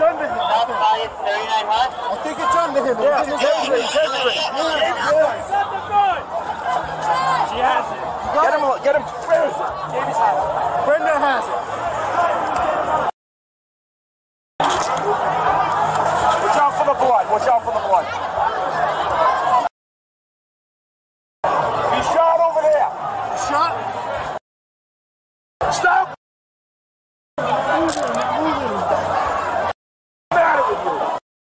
under him. I think it's under him. Yeah, it's heavy. She has it. Get him. Where is it? Brenda has it. Watch out for the blood. Watch out for the blood. He shot over there. He shot? Stop! What's the matter with you?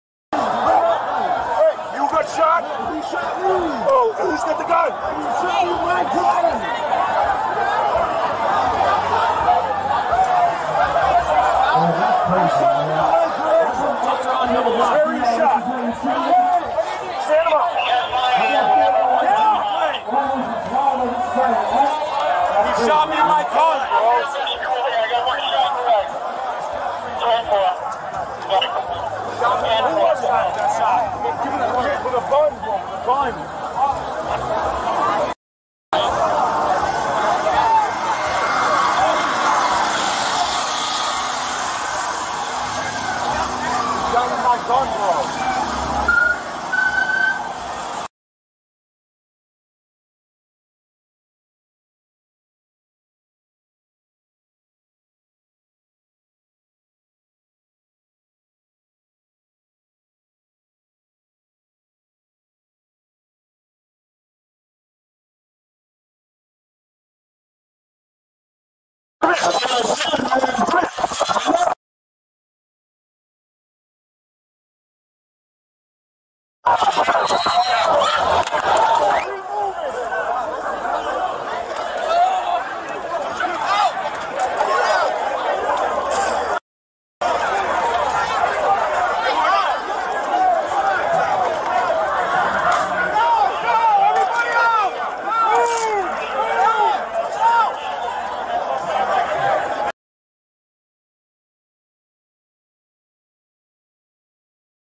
Hey, you got shot? He shot me. Oh, who's got the gun? He shot me, my gun. Oh, that's crazy, man. Where he shot? Stand him up. He shot me in my gun, bro. Who was that shot? With a gun, bro. Gun.